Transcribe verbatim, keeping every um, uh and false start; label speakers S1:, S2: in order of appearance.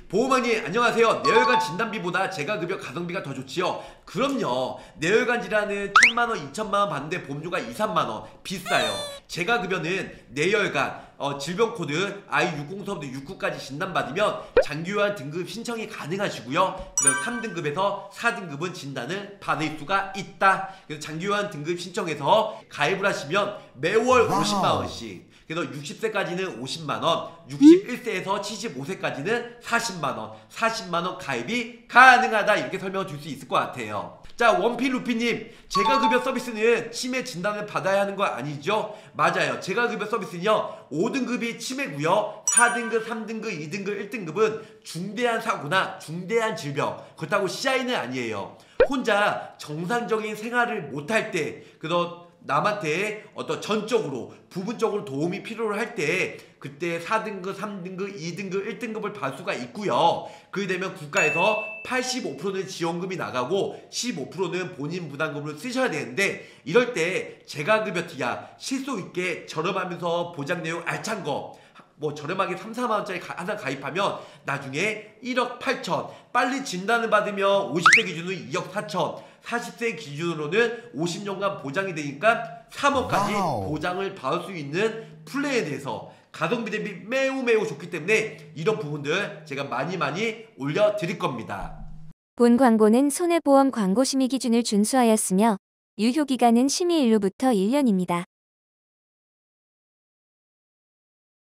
S1: 보호망님 안녕하세요. 뇌혈관 진단비보다 재가급여 가성비가 더 좋지요? 그럼요. 뇌혈관 질환은 천만원, 이천만원 받는데 보험료가 이, 삼만원 비싸요. 재가급여는 뇌혈관 어, 질병코드 아이 육공서부터 육구까지 진단받으면 장기요양 등급 신청이 가능하시고요. 그리고 삼 등급에서 사 등급은 진단을 받을 수가 있다. 그래서 장기요양 등급 신청해서 가입을 하시면 매월 오십만원씩, 그래서 육십 세까지는 오십만원, 육십일 세에서 칠십오 세까지는 사십만원, 사십만원 가입이 가능하다, 이렇게 설명을 줄 수 있을 것 같아요. 자, 원필루피님, 재가급여 서비스는 치매 진단을 받아야 하는 거 아니죠? 맞아요. 재가급여 서비스는요, 오 등급이 치매고요, 사 등급, 삼 등급, 이 등급, 일 등급은 중대한 사고나 중대한 질병, 그렇다고 씨아이는 아니에요. 혼자 정상적인 생활을 못할 때, 그래서 남한테 어떤 전적으로 부분적으로 도움이 필요로 할 때 그때 사 등급, 삼 등급, 이 등급, 일 등급을 받을 수가 있고요. 그게 되면 국가에서 팔십오 퍼센트는 지원금이 나가고 십오 퍼센트는 본인 부담금으로 쓰셔야 되는데, 이럴 때 재가급여 티야 실속 있게 저렴하면서 보장 내용 알찬 거, 뭐 저렴하게 삼, 사만원짜리 하나 가입하면 나중에 일억 팔천, 빨리 진단을 받으면 오십 세 기준으로 이억 사천, 사십 세 기준으로는 오십 년간 보장이 되니까 삼억까지 보장을 받을 수 있는 플랜에 대해서 가성비 대비 매우 매우 좋기 때문에 이런 부분들 제가 많이 많이 올려드릴 겁니다.
S2: 본 광고는 손해보험 광고 심의 기준을 준수하였으며 유효기간은 심의 일로부터 일 년입니다.